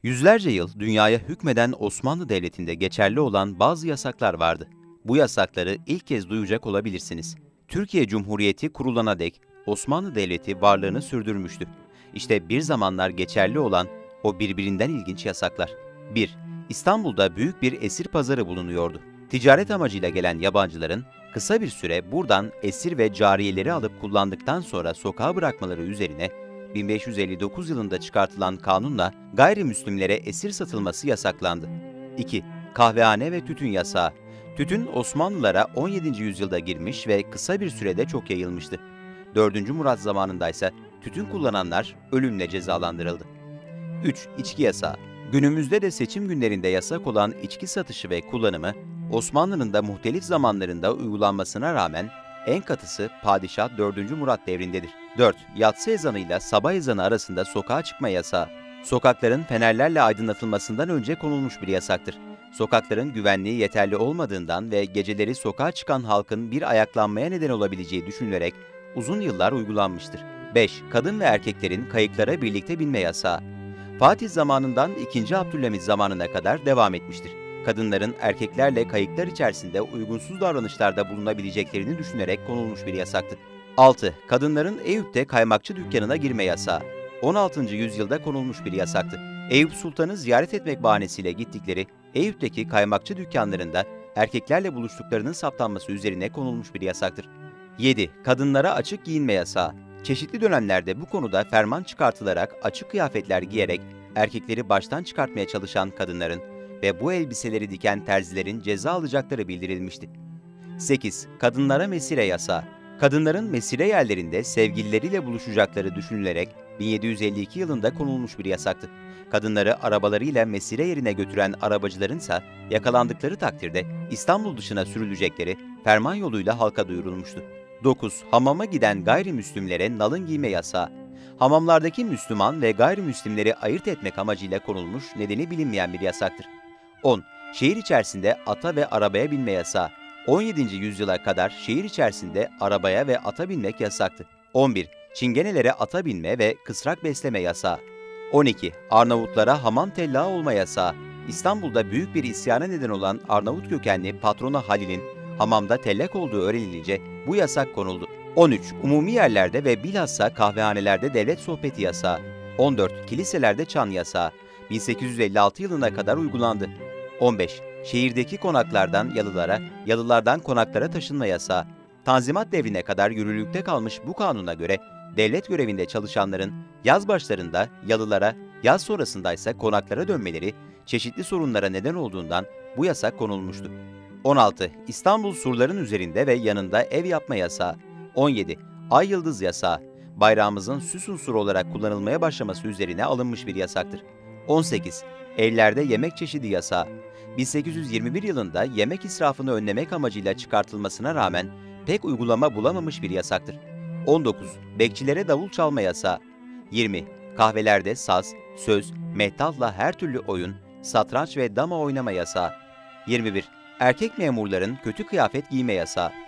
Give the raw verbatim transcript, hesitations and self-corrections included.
Yüzlerce yıl dünyaya hükmeden Osmanlı Devleti'nde geçerli olan bazı yasaklar vardı. Bu yasakları ilk kez duyacak olabilirsiniz. Türkiye Cumhuriyeti kurulana dek Osmanlı Devleti varlığını sürdürmüştü. İşte bir zamanlar geçerli olan o birbirinden ilginç yasaklar. bir. İstanbul'da büyük bir esir pazarı bulunuyordu. Ticaret amacıyla gelen yabancıların kısa bir süre buradan esir ve cariyeleri alıp kullandıktan sonra sokağa bırakmaları üzerine bin beş yüz elli dokuz yılında çıkartılan kanunla gayrimüslimlere esir satılması yasaklandı. iki. Kahvehane ve tütün yasağı. Tütün Osmanlılara on yedinci yüzyılda girmiş ve kısa bir sürede çok yayılmıştı. dördüncü. Murat zamanında ise tütün kullananlar ölümle cezalandırıldı. üç. İçki yasağı. Günümüzde de seçim günlerinde yasak olan içki satışı ve kullanımı, Osmanlı'nın da muhtelif zamanlarında uygulanmasına rağmen en katısı Padişah dördüncü. Murat devrindedir. dört. Yatsı ezanıyla sabah ezanı arasında sokağa çıkma yasağı. Sokakların fenerlerle aydınlatılmasından önce konulmuş bir yasaktır. Sokakların güvenliği yeterli olmadığından ve geceleri sokağa çıkan halkın bir ayaklanmaya neden olabileceği düşünülerek uzun yıllar uygulanmıştır. beş. Kadın ve erkeklerin kayıklara birlikte binme yasağı. Fatih zamanından ikinci. Abdülhamit zamanına kadar devam etmiştir. Kadınların erkeklerle kayıklar içerisinde uygunsuz davranışlarda bulunabileceklerini düşünerek konulmuş bir yasaktı. altı. Kadınların Eyüp'te kaymakçı dükkanına girme yasağı. on altıncı yüzyılda konulmuş bir yasaktı. Eyüp Sultan'ı ziyaret etmek bahanesiyle gittikleri Eyüp'teki kaymakçı dükkanlarında erkeklerle buluştuklarının saptanması üzerine konulmuş bir yasaktır. yedi. Kadınlara açık giyinme yasağı. Çeşitli dönemlerde bu konuda ferman çıkartılarak açık kıyafetler giyerek erkekleri baştan çıkartmaya çalışan kadınların ve bu elbiseleri diken terzilerin ceza alacakları bildirilmişti. sekiz. Kadınlara mesire yasağı. Kadınların mesire yerlerinde sevgilileriyle buluşacakları düşünülerek bin yedi yüz elli iki yılında konulmuş bir yasaktı. Kadınları arabalarıyla mesire yerine götüren arabacılarınsa yakalandıkları takdirde İstanbul dışına sürülecekleri ferman yoluyla halka duyurulmuştu. dokuz. Hamama giden gayrimüslimlere nalın giyme yasağı. Hamamlardaki Müslüman ve gayrimüslimleri ayırt etmek amacıyla konulmuş, nedeni bilinmeyen bir yasaktır. on. Şehir içerisinde ata ve arabaya binme yasağı. on yedinci yüzyıla kadar şehir içerisinde arabaya ve ata binmek yasaktı. on bir. Çingenelere ata binme ve kısrak besleme yasağı. on iki. Arnavutlara hamam tellağı olma yasağı. İstanbul'da büyük bir isyana neden olan Arnavut kökenli patrona Halil'in hamamda tellak olduğu öğrenilince bu yasak konuldu. on üç. Umumi yerlerde ve bilhassa kahvehanelerde devlet sohbeti yasağı. on dört. Kiliselerde çan yasağı. bin sekiz yüz elli altı yılına kadar uygulandı. on beş. Şehirdeki konaklardan yalılara, yalılardan konaklara taşınma yasağı. Tanzimat devrine kadar yürürlükte kalmış bu kanuna göre devlet görevinde çalışanların yaz başlarında yalılara, yaz sonrasında ise konaklara dönmeleri çeşitli sorunlara neden olduğundan bu yasak konulmuştu. on altı. İstanbul surların üzerinde ve yanında ev yapma yasağı. on yedi. Ay yıldız yasağı. Bayrağımızın süs unsuru olarak kullanılmaya başlaması üzerine alınmış bir yasaktır. on sekiz. Evlerde yemek çeşidi yasağı. bin sekiz yüz yirmi bir yılında yemek israfını önlemek amacıyla çıkartılmasına rağmen pek uygulama bulamamış bir yasaktır. on dokuz. Bekçilere davul çalma yasağı. yirmi. Kahvelerde saz, söz, mehtalla her türlü oyun, satranç ve dama oynama yasağı. yirmi bir. Erkek memurların kötü kıyafet giyme yasağı.